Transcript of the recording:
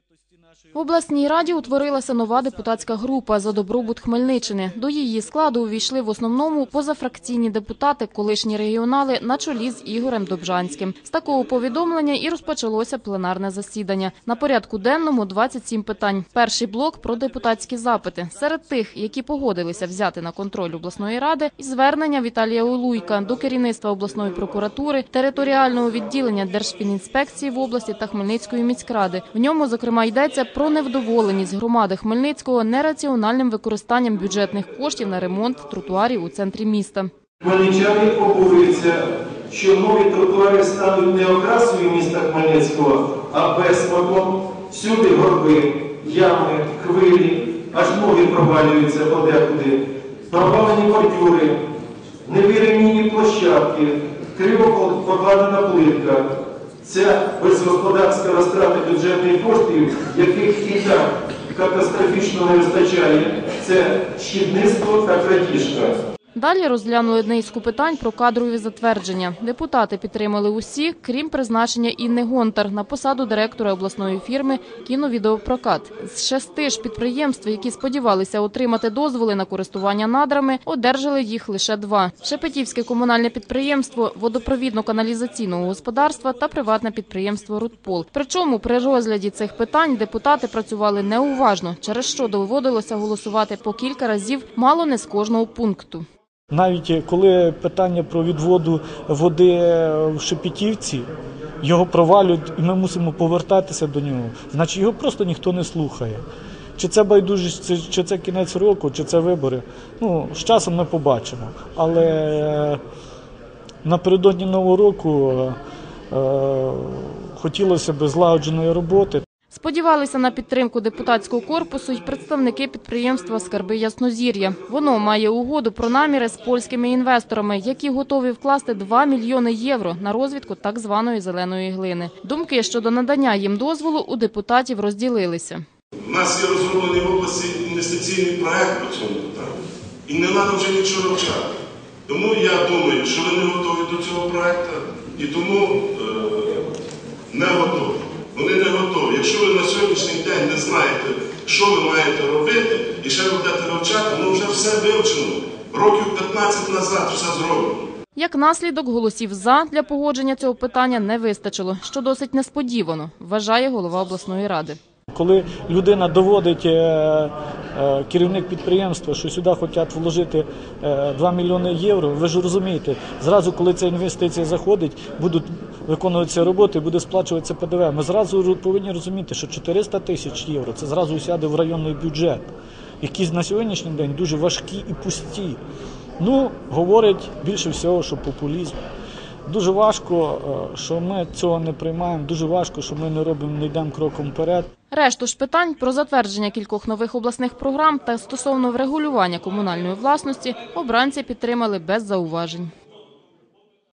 В обласній раді утворилася нова депутатська група «За добробут Хмельниччини». До її складу увійшли в основному позафракційні депутати, колишні регіонали на чолі з Ігорем Добжанським. З такого повідомлення і розпочалося пленарне засідання. На порядку денному 27 питань. Перший блок – про депутатські запити. Серед тих, які погодилися взяти на контроль обласної ради, і звернення Віталія Олуйка до керівництва обласної прокуратури, територіального відділення Держфінінспекції в області та Хмельницької міськради. В ньому, зокрема, йдеться про невдоволеність громади Хмельницького нераціональним використанням бюджетних коштів на ремонт тротуарів у центрі міста. Хмельничани обурюються, що нові тротуари стануть не окрасою міста Хмельницького, а безсмаком. Всюди горби, ями, хвилі, аж ноги провалюються подекуди, провалені бордюри, невирівняні площадки, криво покладена плитка. Це безгосподарська розтрата бюджетних коштів, яких і так катастрофічно не вистачає. Це щідництво та крадіжка. Далі розглянули низку питань про кадрові затвердження. Депутати підтримали усі, крім призначення Інни Гонтар на посаду директора обласної фірми «Кіновідеопрокат». З 6 ж підприємств, які сподівалися отримати дозволи на користування надрами, одержали їх лише 2. Шепетівське комунальне підприємство водопровідно-каналізаційного господарства та приватне підприємство «Рудпол». Причому при розгляді цих питань депутати працювали неуважно, через що доводилося голосувати по кілька разів мало не з кожного пункту. Навіть коли питання про відводу води в Шепетівці, його провалюють і ми мусимо повертатися до нього, значить його просто ніхто не слухає. Чи це байдужість, чи це кінець року, чи це вибори, з часом ми побачимо. Але напередодні Нового року хотілося б злагодженої роботи. Сподівалися на підтримку депутатського корпусу й представники підприємства «Скарби Яснозір'я». Воно має угоду про наміри з польськими інвесторами, які готові вкласти 2 мільйони євро на розвідку так званої зеленої глини. Думки щодо надання їм дозволу у депутатів розділилися. У нас є розроблений в області інвестиційний проект по цьому питанню. І не треба вже нічого вчати. Тому я думаю, що ви не готові до цього проекту і тому не готові. Вони не готові. Якщо ви на сьогоднішній день не знаєте, що ви маєте робити, і ще будете вивчати, вже все вивчено. Років 15 назад все зроблено. Як наслідок, голосів «за» для погодження цього питання не вистачило, що досить несподівано, вважає голова обласної ради. Коли людина доводить, керівник підприємства, що сюди хочуть вложити 2 мільйони євро, ви ж розумієте, зразу, коли ця інвестиція заходить, будуть виконуватися роботи, буде сплачуватися ПДВ. Ми зразу повинні розуміти, що 400 тисяч євро – це зразу сяде в районний бюджет, який на сьогоднішній день дуже важкі і пусті. Говорять більше всього, що популізм. Дуже важко, що ми цього не приймаємо, дуже важко, що ми не йдемо кроком вперед. Решту ж питань про затвердження кількох нових обласних програм та стосовно врегулювання комунальної власності обранці підтримали без зауважень.